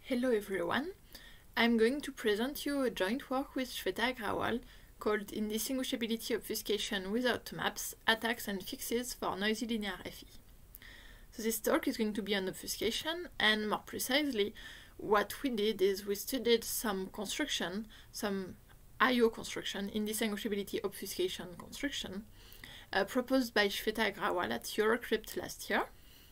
Hello everyone, I'm going to present you a joint work with Shweta Agrawal called Indistinguishability Obfuscation Without Maps, Attacks and Fixes for Noisy Linear FE. So this talk is going to be on obfuscation, and more precisely what we did is we studied some construction, some I/O construction, indistinguishability obfuscation construction, proposed by Shweta Agrawal at Eurocrypt last year.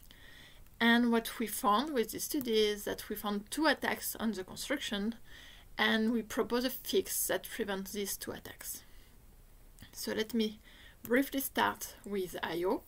And what we found with this study is that we found two attacks on the construction, and we propose a fix that prevents these two attacks. So let me briefly start with I/O.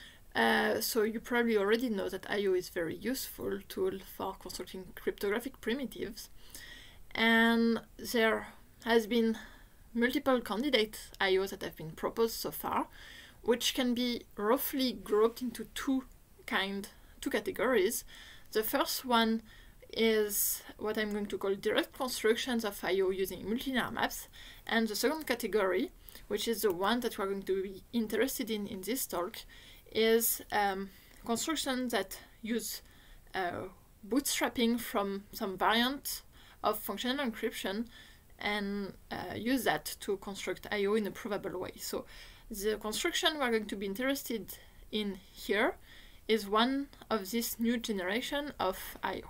So you probably already know that I/O is a very useful tool for constructing cryptographic primitives, and there has been multiple candidate I/Os that have been proposed so far, which can be roughly grouped into two categories. The first one is what I'm going to call direct constructions of I/O using multilinear maps, and the second category, which is the one that we're going to be interested in this talk, is constructions that use bootstrapping from some variant of functional encryption and use that to construct I/O in a provable way. So the construction we're going to be interested in here is one of this new generation of I/O.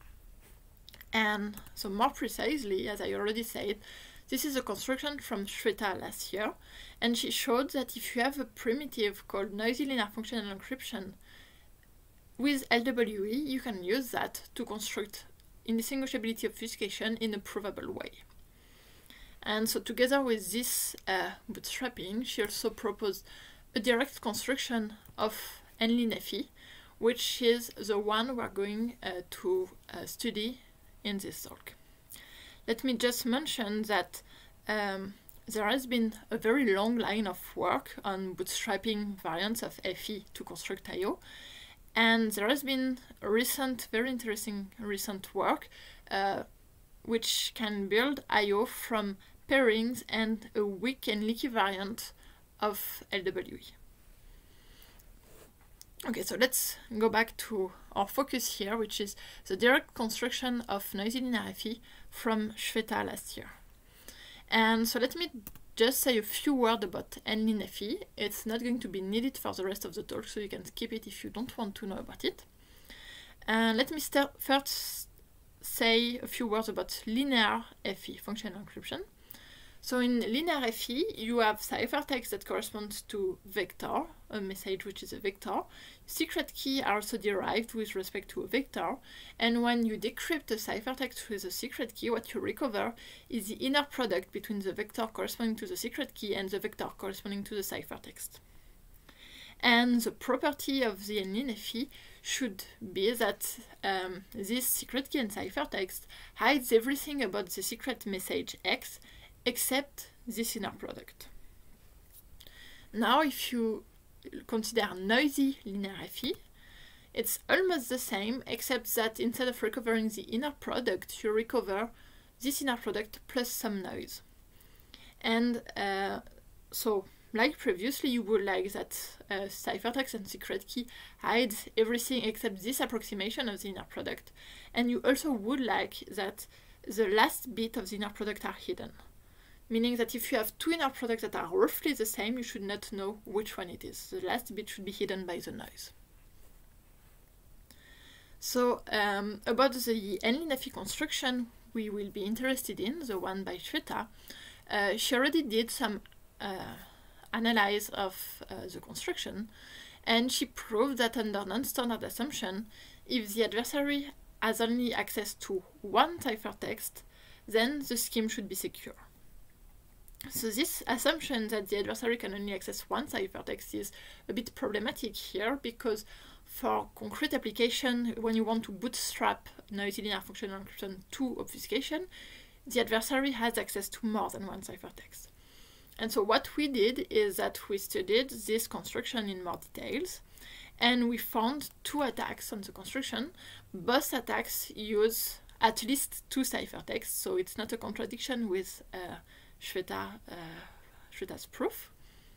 And so more precisely, as I already said, this is a construction from Shweta last year, and she showed that if you have a primitive called noisy linear functional encryption with LWE, you can use that to construct indistinguishability obfuscation in a provable way. And so together with this bootstrapping, she also proposed a direct construction of NLINFE, which is the one we're going to study in this talk. Let me just mention that there has been a very long line of work on bootstrapping variants of FE to construct I/O, and there has been a very interesting recent work which can build I/O from pairings and a weak and leaky variant of LWE. Okay, so let's go back to our focus here, which is the direct construction of noisy linear FE from Shweta last year. And so let me just say a few words about NLINFE. It's not going to be needed for the rest of the talk, so you can skip it if you don't want to know about it. And let me first say a few words about linear FE, functional encryption. So in linear FE, you have ciphertext that corresponds to vector, a message which is a vector. Secret key are also derived with respect to a vector, and when you decrypt a ciphertext with a secret key, what you recover is the inner product between the vector corresponding to the secret key and the vector corresponding to the ciphertext. And the property of the NLINFE should be that this secret key and ciphertext hides everything about the secret message X except this inner product. Now, if you consider noisy linear FE, it's almost the same, except that instead of recovering the inner product, you recover this inner product plus some noise. And so, like previously, you would like that ciphertext and secret key hides everything except this approximation of the inner product. And you also would like that the last bit of the inner product are hidden. Meaning that if you have two inner products that are roughly the same, you should not know which one it is. The last bit should be hidden by the noise. So about the NLINFE construction we will be interested in, the one by Shweta, she already did some analysis of the construction, and she proved that under non-standard assumption, if the adversary has only access to one ciphertext, then the scheme should be secure. So this assumption that the adversary can only access one ciphertext is a bit problematic here, because for concrete application, when you want to bootstrap noisy linear functional encryption to obfuscation, the adversary has access to more than one ciphertext. And so what we did is that we studied this construction in more details, and we found two attacks on the construction. Both attacks use at least two ciphertexts, so it's not a contradiction with Shweta's proof.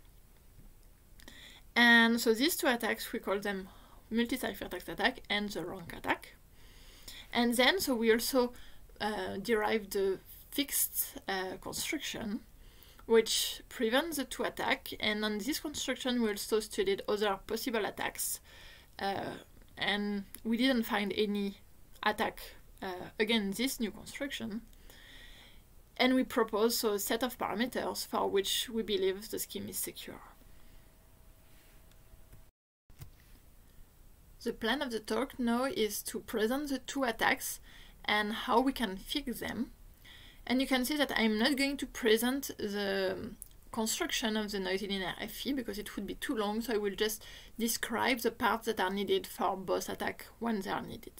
And so these two attacks, we call them multi-ciphertext attack and the rank attack. And then, so we also derived the fixed construction, which prevents the two attacks. And on this construction, we also studied other possible attacks. And we didn't find any attack against this new construction. And we propose a set of parameters for which we believe the scheme is secure. The plan of the talk now is to present the two attacks and how we can fix them. And you can see that I'm not going to present the construction of the noisy linear FE because it would be too long, so I will just describe the parts that are needed for both attacks when they are needed.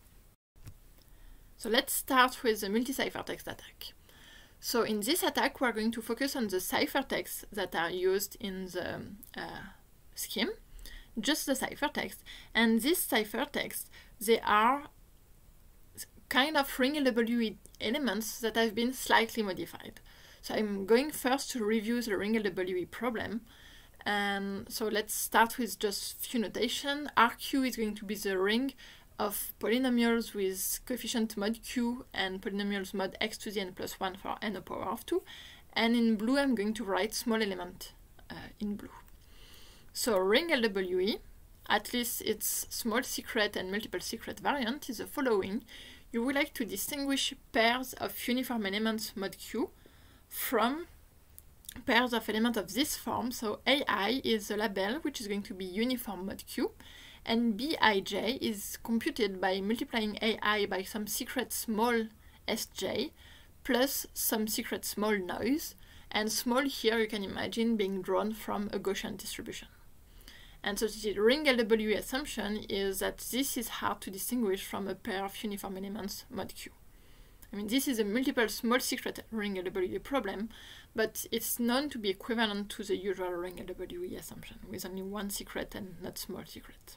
So let's start with the multi-ciphertext attack. So in this attack, we're going to focus on the ciphertexts that are used in the scheme, just the ciphertext. And these ciphertexts, they are kind of ring LWE elements that have been slightly modified. So I'm going first to review the ring LWE problem. And so let's start with just few notation. RQ is going to be the ring of polynomials with coefficient mod q and polynomials mod x to the n plus 1 for n to the power of 2. And in blue, I'm going to write small element in blue. So ring LWE, at least its small secret and multiple secret variant, is the following. You would like to distinguish pairs of uniform elements mod q from pairs of elements of this form. So AI is the label, which is going to be uniform mod q, and Bij is computed by multiplying AI by some secret small sj plus some secret small noise, and small here you can imagine being drawn from a Gaussian distribution. And so the ring LWE assumption is that this is hard to distinguish from a pair of uniform elements mod q. I mean, this is a multiple small secret ring LWE problem, but it's known to be equivalent to the usual ring LWE assumption, with only one secret and not small secret.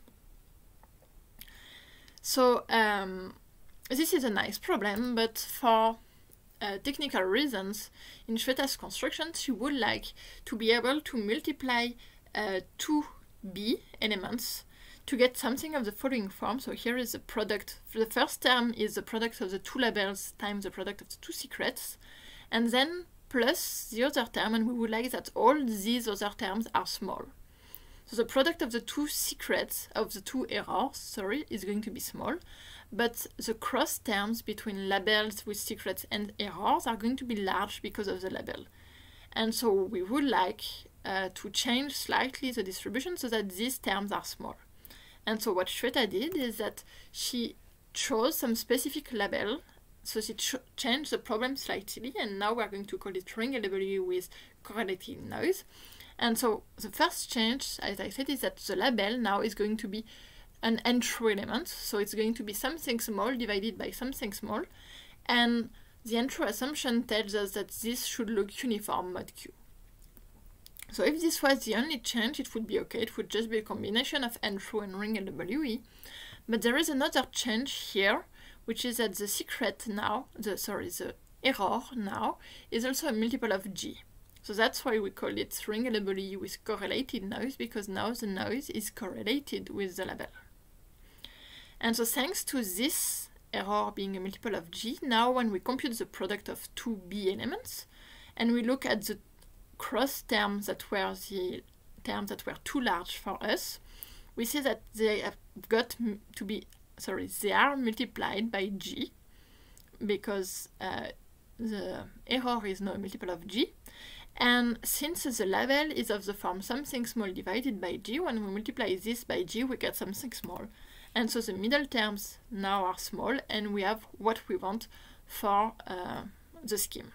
So this is a nice problem, but for technical reasons, in Shweta's construction, she would like to be able to multiply two B elements to get something of the following form. So here is the product. The first term is the product of the two labels times the product of the two secrets, and then plus the other term, and we would like that all these other terms are small. So the product of the two secrets, of the two errors, sorry, is going to be small, but the cross terms between labels with secrets and errors are going to be large because of the label. And so we would like to change slightly the distribution so that these terms are small. And so what Shweta did is that she chose some specific label, so she changed the problem slightly, and now we're going to call it ring LWE with correlative noise. And so the first change, as I said, is that the label now is going to be an n-true element, so it's going to be something small divided by something small, and the n-true assumption tells us that this should look uniform mod q. So if this was the only change, it would be okay. It would just be a combination of n-true and ring LWE. But there is another change here, which is that the secret now, the error now, is also a multiple of g. So that's why we call it ring LWE with correlated noise, because now the noise is correlated with the label. And so thanks to this error being a multiple of g, now when we compute the product of two B elements, and we look at the cross terms that were the terms that were too large for us, we see that they have got to be, they are multiplied by g, because the error is now a multiple of g. And since the label is of the form something small divided by g, when we multiply this by g, we get something small. And so the middle terms now are small, and we have what we want for the scheme.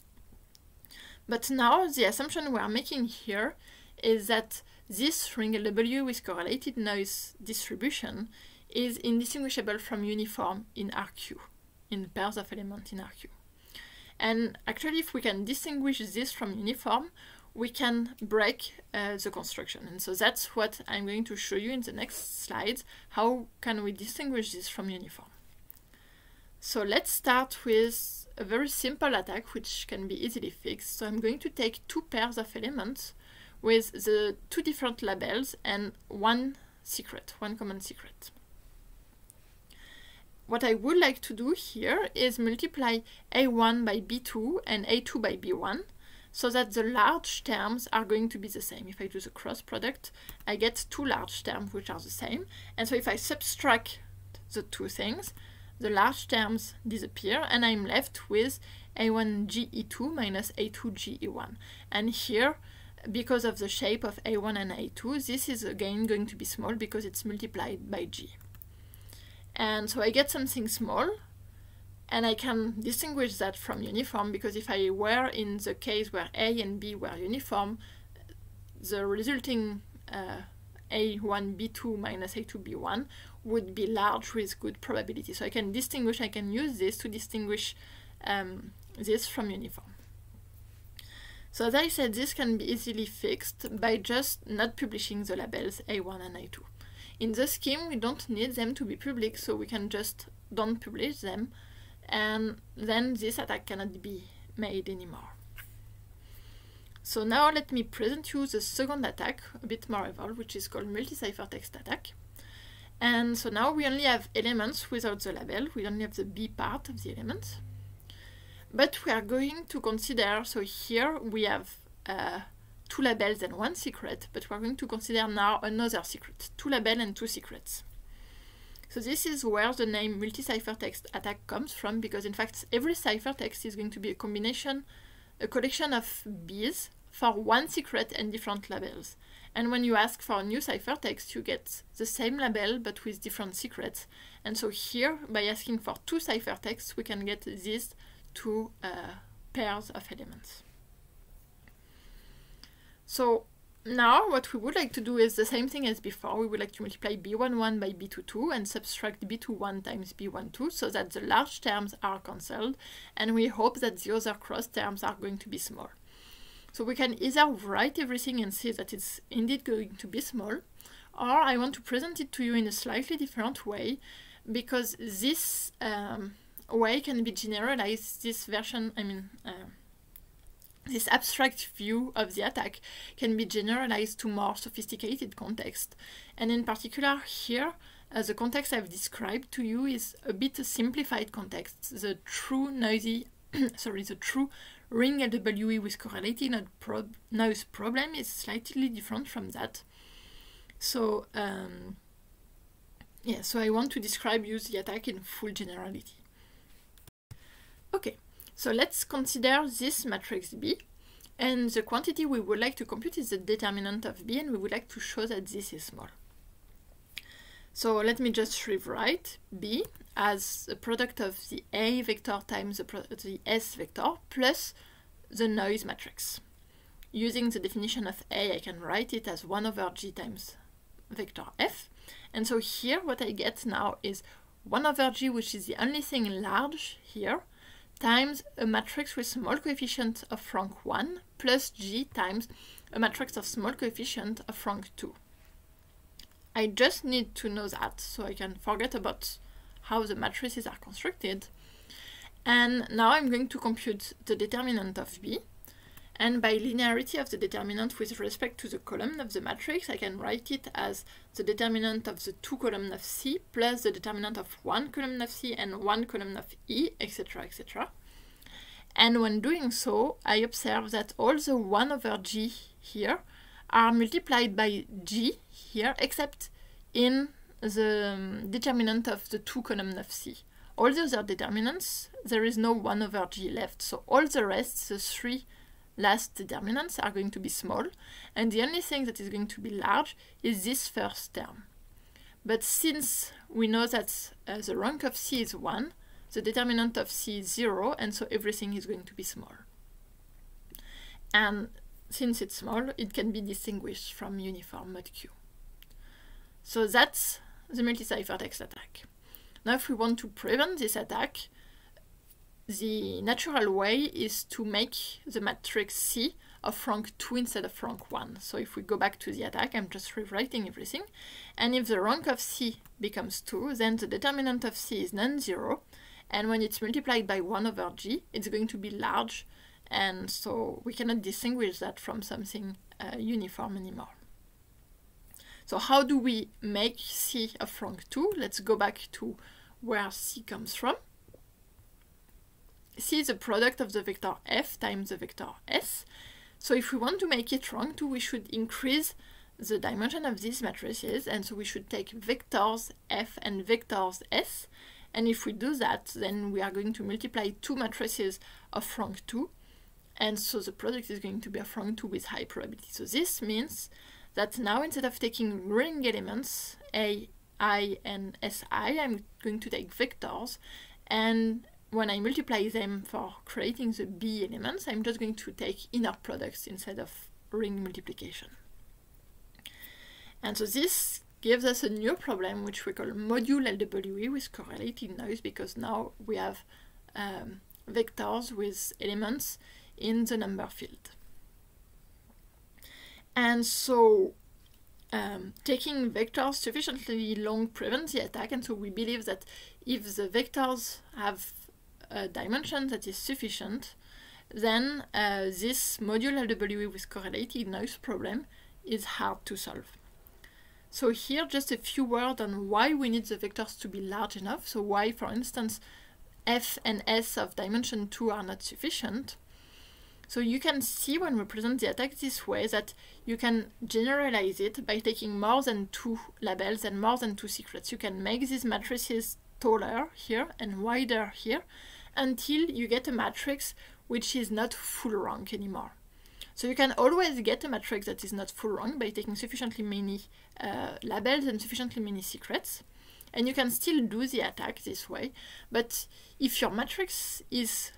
But now the assumption we are making here is that this ring LW with correlated noise distribution is indistinguishable from uniform in RQ, in pairs of elements in RQ. And actually, if we can distinguish this from uniform, we can break the construction. And so that's what I'm going to show you in the next slides. How can we distinguish this from uniform? So let's start with a very simple attack which can be easily fixed. So I'm going to take two pairs of elements with the two different labels and one secret, one common secret. what I would like to do here is multiply A1 by B2 and A2 by B1 so that the large terms are going to be the same. If I do the cross product, I get two large terms which are the same. And so if I subtract the two things, the large terms disappear and I'm left with A1GE2 minus A2GE1. And here, because of the shape of A1 and A2, this is again going to be small because it's multiplied by G. And so I get something small, and I can distinguish that from uniform, because if I were in the case where A and B were uniform, the resulting A1B2 minus A2B1 would be large with good probability. So I can distinguish, I can use this to distinguish this from uniform. So as I said, this can be easily fixed by just not publishing the labels A1 and A2. In the scheme, we don't need them to be public, so we can just don't publish them, and then this attack cannot be made anymore. So now let me present you the second attack, a bit more evolved, which is called multi-ciphertext attack. And so now we only have elements without the label, we only have the B part of the elements. But we are going to consider, so here we have two labels and one secret, but we're going to consider now another secret, two labels and two secrets. So this is where the name multi-ciphertext attack comes from, because in fact every ciphertext is going to be a combination, a collection of Bs for one secret and different labels. And when you ask for a new ciphertext, you get the same label but with different secrets. And so here, by asking for two ciphertexts, we can get these two pairs of elements. So now what we would like to do is the same thing as before. We would like to multiply B11 by B22 and subtract B21 times B12 so that the large terms are cancelled, and we hope that the other cross terms are going to be small. So we can either write everything and see that it's indeed going to be small, or I want to present it to you in a slightly different way, because this way can be generalized. This version, this abstract view of the attack can be generalized to more sophisticated context. And in particular here, the context I've described to you is a bit a simplified context. The true noisy, the true ring LWE with correlated noise problem is slightly different from that. So, so I want to describe you the attack in full generality. Okay. So let's consider this matrix B, and the quantity we would like to compute is the determinant of B, and we would like to show that this is small. So let me just rewrite B as a product of the A vector times the S vector plus the noise matrix. Using the definition of A, I can write it as 1 over G times vector F. And so here what I get now is 1 over G, which is the only thing large here, times a matrix with small coefficient of rank 1 plus G times a matrix of small coefficient of rank 2. I just need to know that, so I can forget about how the matrices are constructed. And now I'm going to compute the determinant of B. And by linearity of the determinant with respect to the column of the matrix, I can write it as the determinant of the two columns of C plus the determinant of one column of C and one column of E, etc., etc. And when doing so, I observe that all the 1 over G here are multiplied by G here, except in the determinant of the two columns of C. All the other determinants, there is no 1 over G left, so all the rest, the three last determinants, are going to be small, and the only thing that is going to be large is this first term. But since we know that the rank of C is 1, the determinant of C is 0, and so everything is going to be small. And since it's small, it can be distinguished from uniform mod Q. So that's the multi-ciphertext attack. Now if we want to prevent this attack, the natural way is to make the matrix C of rank 2 instead of rank 1. So if we go back to the attack, I'm just rewriting everything. And if the rank of C becomes 2, then the determinant of C is non-zero. And when it's multiplied by 1 over G, it's going to be large. And so we cannot distinguish that from something uniform anymore. So how do we make C of rank 2? Let's go back to where C comes from. C is the product of the vector F times the vector S. So if we want to make it rank 2, we should increase the dimension of these matrices, and so we should take vectors F and vectors S. And if we do that, then we are going to multiply two matrices of rank 2, and so the product is going to be of rank 2 with high probability. So this means that now instead of taking ring elements A, I, and Si, I'm going to take vectors, and when I multiply them for creating the B elements, I'm just going to take inner products instead of ring multiplication. And so this gives us a new problem, which we call module LWE with correlated noise, because now we have vectors with elements in the number field. And so taking vectors sufficiently long prevents the attack, and so we believe that if the vectors have a dimension that is sufficient, then this module LWE with correlated noise problem is hard to solve. So here just a few words on why we need the vectors to be large enough. So why, for instance, F and S of dimension 2 are not sufficient. So you can see when we present the attack this way that you can generalize it by taking more than 2 labels and more than 2 secrets. You can make these matrices taller here and wider here until you get a matrix which is not full rank anymore. So you can always get a matrix that is not full rank by taking sufficiently many labels and sufficiently many secrets. And you can still do the attack this way. But if your matrix is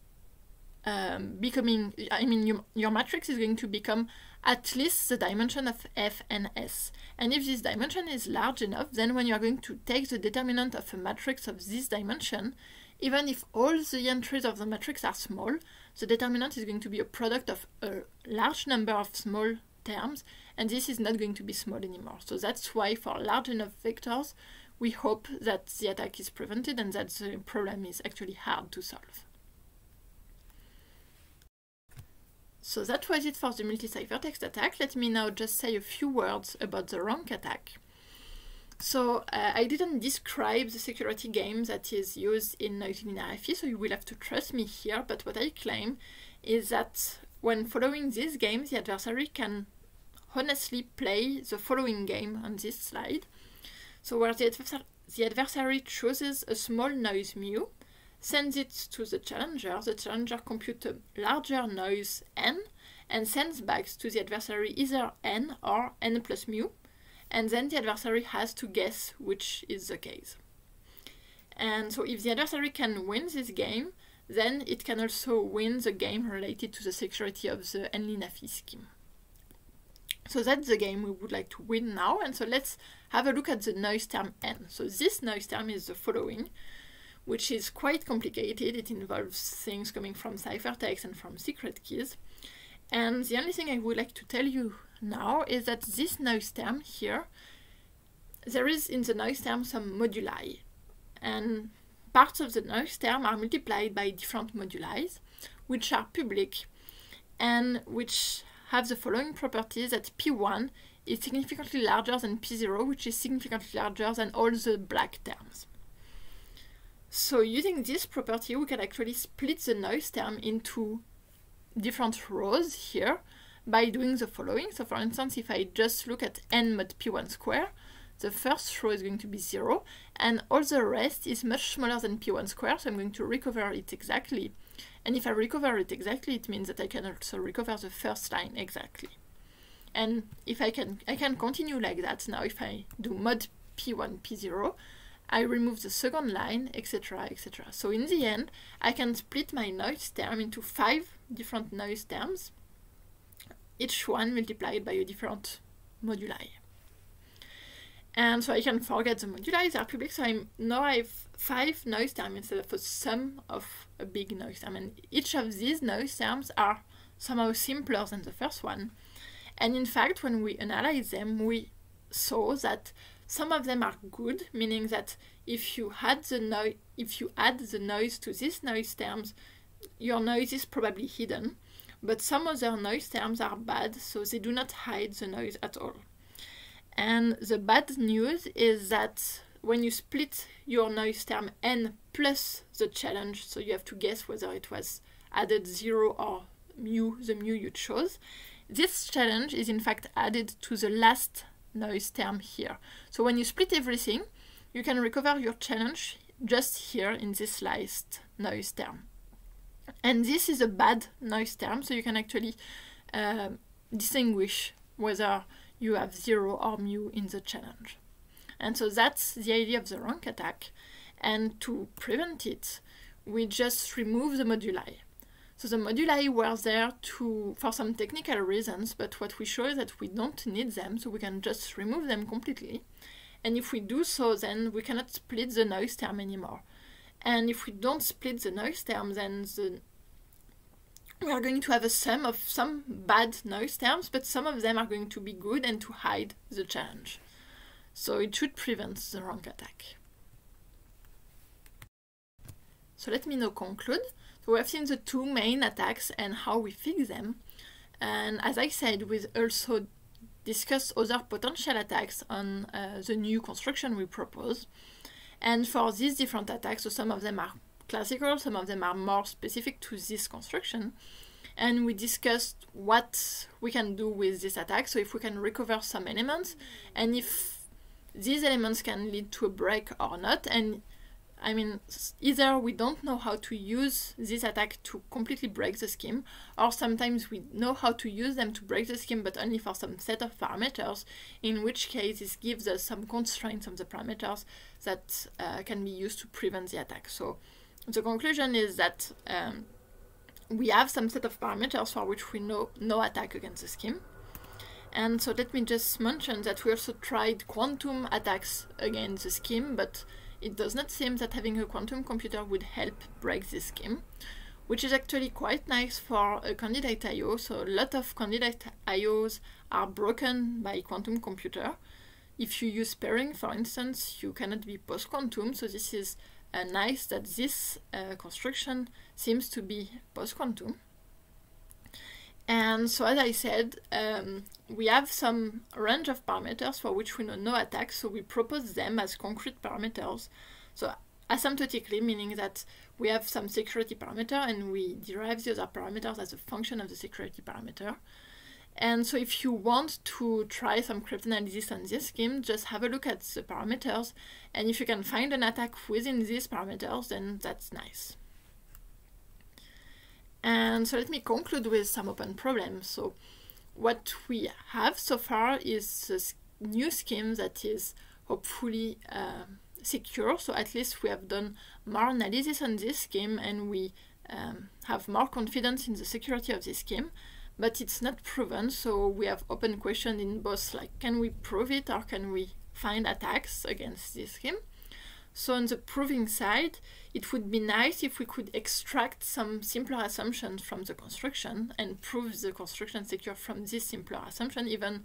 your matrix is going to become at least the dimension of F and S. And if this dimension is large enough, then when you are going to take the determinant of a matrix of this dimension, even if all the entries of the matrix are small, the determinant is going to be a product of a large number of small terms, and this is not going to be small anymore. So that's why for large enough vectors, we hope that the attack is prevented and that the problem is actually hard to solve. So that was it for the multi-ciphertext attack. Let me now just say a few words about the rank attack. So I didn't describe the security game that is used in noisy linear FE, so you will have to trust me here, but what I claim is that when following this game, the adversary can honestly play the following game on this slide. So where the adversary chooses a small noise mu, sends it to the challenger computes a larger noise n, and sends back to the adversary either n or n plus mu, and then the adversary has to guess which is the case. And so if the adversary can win this game, then it can also win the game related to the security of the NLINAFI scheme. So that's the game we would like to win now, and so let's have a look at the noise term n. So this noise term is the following, which is quite complicated. It involves things coming from ciphertext and from secret keys. And the only thing I would like to tell you now is that this noise term here, there is in the noise term some moduli. And parts of the noise term are multiplied by different moduli, which are public and which have the following properties: that P1 is significantly larger than P0, which is significantly larger than all the black terms. So using this property, we can actually split the noise term into different rows here by doing the following. So for instance, if I just look at n mod P1 square, the first row is going to be 0, and all the rest is much smaller than P1 square, so I'm going to recover it exactly. And if I recover it exactly, it means that I can also recover the first line exactly. And if I can continue like that. Now if I do mod P1 P0, I remove the second line, etc., etc. So in the end, I can split my noise term into 5 different noise terms, each one multiplied by a different moduli. And so I can forget the moduli, they are public, so now I have 5 noise terms instead of a sum of a big noise term. And each of these noise terms are somehow simpler than the first one. And in fact, when we analyze them, we saw that some of them are good, meaning that if you add the noise to these noise terms, your noise is probably hidden. But some other noise terms are bad, so they do not hide the noise at all. And the bad news is that when you split your noise term n plus the challenge, so you have to guess whether it was added 0 or mu, the mu you chose, this challenge is in fact added to the last noise term here. So when you split everything, you can recover your challenge just here in this last noise term. And this is a bad noise term, so you can actually distinguish whether you have 0 or mu in the challenge. And so that's the idea of the rank attack. And to prevent it, we just remove the moduli. So the moduli were there for some technical reasons, but what we show is that we don't need them, so we can just remove them completely. And if we do so, then we cannot split the noise term anymore. And if we don't split the noise term, then we are going to have a sum of some bad noise terms, but some of them are going to be good and to hide the challenge. So it should prevent the rank attack. So let me now conclude. So we have seen the two main attacks and how we fix them. And as I said, we also discussed other potential attacks on the new construction we propose. And for these different attacks, so some of them are classical, some of them are more specific to this construction. And we discussed what we can do with this attack, so if we can recover some elements, and if these elements can lead to a break or not. And I mean, either we don't know how to use this attack to completely break the scheme, or sometimes we know how to use them to break the scheme, but only for some set of parameters, in which case this gives us some constraints on the parameters that can be used to prevent the attack. So the conclusion is that we have some set of parameters for which we know no attack against the scheme. And so let me just mention that we also tried quantum attacks against the scheme, but it does not seem that having a quantum computer would help break this scheme, which is actually quite nice for a candidate I/O. So a lot of candidate I/Os are broken by quantum computer. If you use pairing, for instance, you cannot be post-quantum, so this is nice that this construction seems to be post-quantum. And so as I said, we have some range of parameters for which we know no attack, so we propose them as concrete parameters. So asymptotically, meaning that we have some security parameter and we derive the other parameters as a function of the security parameter. And so if you want to try some cryptanalysis on this scheme, just have a look at the parameters, and if you can find an attack within these parameters, then that's nice. And so let me conclude with some open problems. So what we have so far is a new scheme that is hopefully secure. So at least we have done more analysis on this scheme and we have more confidence in the security of this scheme, but it's not proven. So we have open questions in both, like, can we prove it or can we find attacks against this scheme? So on the proving side, it would be nice if we could extract some simpler assumptions from the construction and prove the construction secure from this simpler assumption, even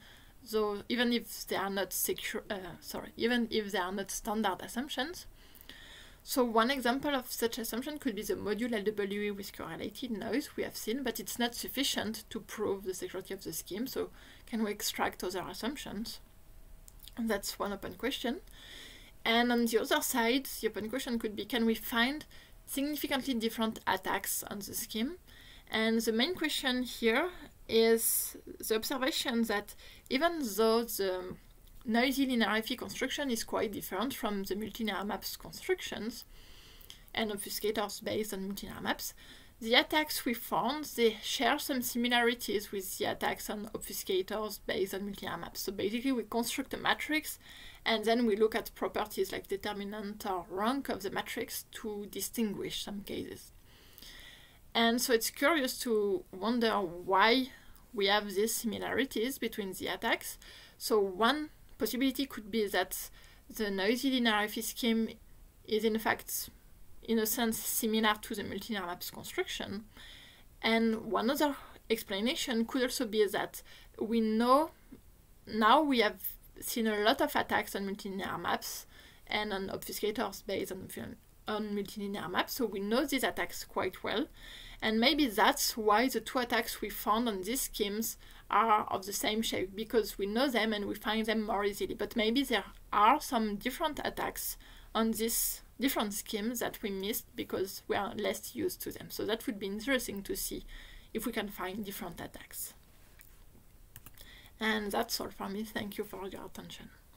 if they are not secure. Even if they are not standard assumptions. So one example of such assumption could be the module LWE with correlated noise we have seen, but it's not sufficient to prove the security of the scheme. So can we extract other assumptions? And that's one open question. And on the other side, the open question could be, can we find significantly different attacks on the scheme? And the main question here is the observation that even though the noisy linear FE construction is quite different from the multilinear maps constructions and obfuscators based on multilinear maps, the attacks we found, they share some similarities with the attacks on obfuscators based on multilinear maps. So basically we construct a matrix and then we look at properties like determinant or rank of the matrix to distinguish some cases. And so it's curious to wonder why we have these similarities between the attacks. So one possibility could be that the noisy linear FE scheme is in fact, in a sense, similar to the multilinear maps construction. And one other explanation could also be that we know now we have seen a lot of attacks on multilinear maps and on obfuscators based on multilinear maps, so we know these attacks quite well. And maybe that's why the two attacks we found on these schemes are of the same shape because we know them and we find them more easily. But maybe there are some different attacks on these different schemes that we missed because we are less used to them. So that would be interesting to see if we can find different attacks. And that's all for me. Thank you for your attention.